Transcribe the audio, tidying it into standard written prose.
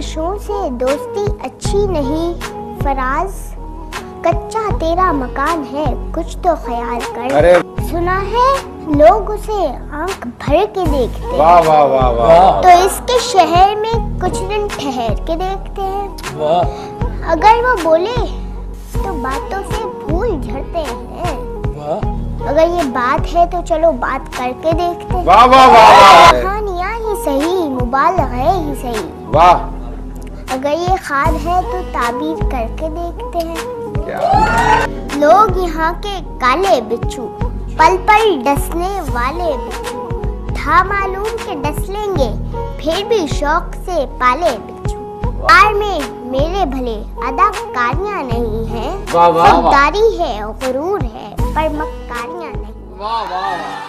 ख्वाहिशों से दोस्ती अच्छी नहीं फराज, कच्चा तेरा मकान है कुछ तो ख्याल कर। अरे सुना है लोग उसे आंख भर के देखते वाह वाह वाह वाह। तो इसके शहर में कुछ दिन ठहर के देखते हैं। वाह अगर वो बोले तो बातों से फूल झड़ते हैं। वाह। अगर ये बात है तो चलो बात करके देखते हैं। वाह वाह वाह वाह। कहानियाँ ही सही मुबालग़े ही सही, वाह अगर ये ख्वाब है तो ताबीर करके देखते हैं। क्या लोग यहाँ के काले बिच्छू, पल पल डसने वाले बिच्छू, था मालूम के डस लेंगे फिर भी शौक से पाले बिच्छू। प्यार में मेरे भले अदाकारियाँ नहीं हैं, वाह वाह वाह। खुददारी है गुरूर है पर मक्कारियाँ नहीं। वाह वाह वाह।